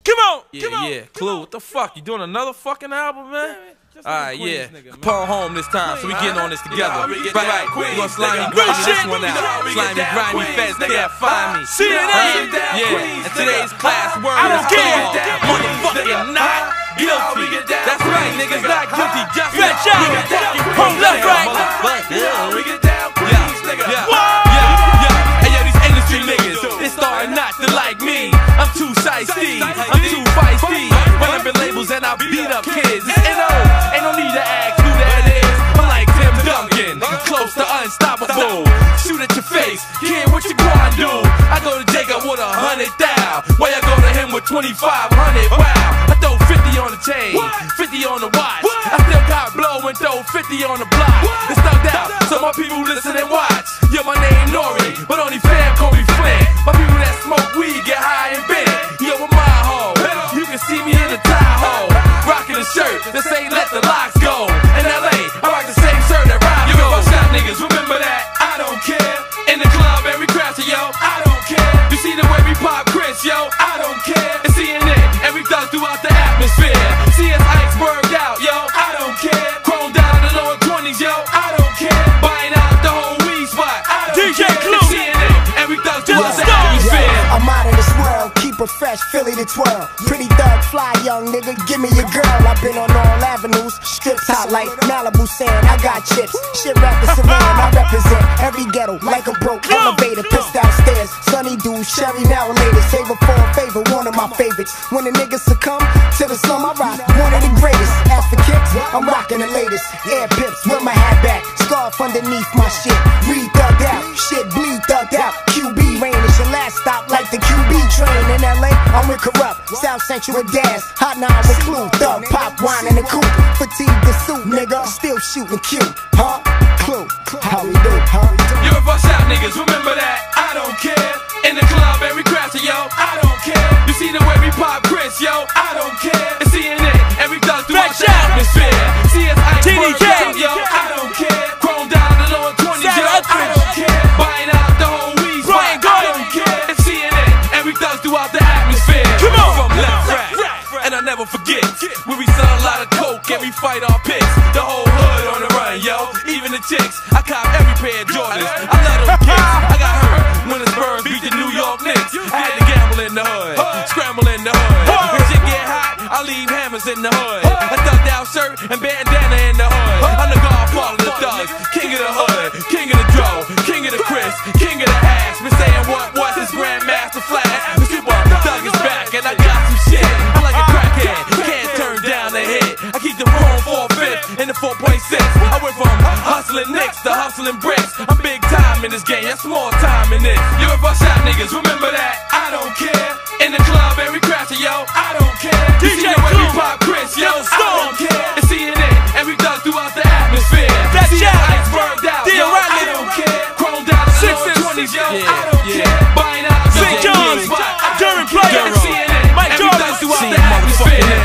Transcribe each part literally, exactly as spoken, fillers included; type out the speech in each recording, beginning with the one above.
Come on! Yeah, come on, yeah. Clue, what the fuck? You doing another fucking album, man? Alright, yeah. Nigga, Capone home this time, so we getting on this together. You know, we right, right. We Queens, gonna slimy nigga. grimy Real this shit. one out. You know, we Slimy get down grimy Queens, feds nigga. can't find me. C N A. Huh? down Yeah, Queens, and today's nigga. class word I don't is care. called motherfucking not You know, we guilty. get down That's right, Queens, niggas nigga. not guilty, just Fat not shot. motherfucking Home left, right. You know, we get down Yeah, Queens, nigga. yeah, Whoa. yeah, yeah. Hey, yo, these industry niggas, they starting not to like me. I'm too shiesty, I'm too feisty. Run up in labels and I beat up kids. It's N O, ain't no need to ask who that is. I'm like Tim Duncan, close to unstoppable. Shoot at your face, kid, what you gonna do? I go to Jacob with a hundred thou. Why I go to him with twenty-five hundred? Wow, I throw fifty on the chain, fifty on the watch. I still got blow and throw fifty on the block. It's thugged out, so my people listen and watch. Yeah, my name Nori, but only fam call me Flint. My people that smoke weed get high and bent. Yo, with my hoe, you can see me in the Tahoe, rocking a shirt that say let the locks go. In L A, I rock the same shirt that Rock go. Yo, shot niggas, remember that? I don't care. In the club, every crasher, yo, I don't care. You see the way we pop Chris, yo, I don't care. And C N A, every thug throughout the atmosphere. See us iceberged out, yo, I don't care. Chrome down the lower twenties, yo, I don't care. Buying out the whole weed spot, I don't D J care. Clue. C N A, every thug throughout the Stop. atmosphere. I'm out of this world, keep it fresh, Philly to twirl. Pretty thug, fly young nigga, give me your girl. I've been on all avenues, strips hot like Malibu sand. I got chips, shit rap the Savannah. I represent every ghetto like a broke elevator. Pissed downstairs, sunny dude, Sherry now later. Save her for a favor, one of my favorites. When the niggas succumb to the slum, I rock one of the greatest. As for kicks, I'm rocking the latest. Air pips, with my hat back, scarf underneath my shit. Read thugged out, shit bleed thugged out. Q B rain is your last stop like the Q B train in L A. I'm with Corrupt, South Central with Daz, Hot Nine with Clue, Thug, Pop, Wine in the coupe. Fatigue the suit, nigga, still shooting cute, huh? Clue, how we do, huh? You a bust out niggas, remember that? I don't care. In the club, every crasher, yo, I don't care. You see the way we pop Chris, yo, I don't care. And C N A, every thug throughout the atmosphere. See us iceberg out, yo, I don't care. Chrome down the lower twenties, yo, I don't care. Buying out the whole weed spot, I don't care. And C N A, every thug throughout the atmosphere. Come on. From left rack, and I never forget when we sell a lot of coke and we fight our picks. The whole hood on the run, yo, even the chicks. I cop every pair of Jordans. I love them kicks. I got hurt when the Spurs beat the New York Knicks. I had to gamble in the hood, scramble in the hood. When shit get hot, I leave hammers in the hood. A thugged out shirt and bandana in the hood. I'm the godfather of the thugs, king of the hood, king of the dro, king of the Chris, king of the ass. Been saying what was his Grandmaster Flash. The super thug is back and I got some shit. I'm like a crackhead, you can't turn down the hit. I keep the chrome four fifth and the four point six. I went from hustling nicks to hustling bricks. I'm big time in this game, that's small time in this. You a bust out niggas, remember that? I don't care. In the club, every crasher, yo, I don't care. You see the way we pop Chris, yo, I don't care. And C N A, every thug throughout the atmosphere. That's See shot. us iceberged out, yo, I don't care. Chrome down the lower twenties, yo, I don't care. Buying out the Saint John's, Durham Player, C N A, Mike every Jordan. thug throughout See the atmosphere.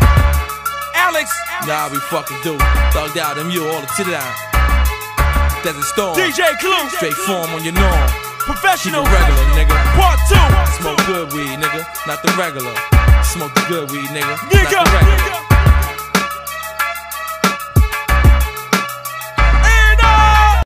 Alex, Nah, we fucking do. Thugged out, them you all the sit down. Desert Storm. D J Clue, Straight form on your norm. Keep Professional, it regular, nigga. Part two, Smoke good weed, nigga. Not the regular. Smoke the good weed, nigga. Not nigga, the regular. nigga.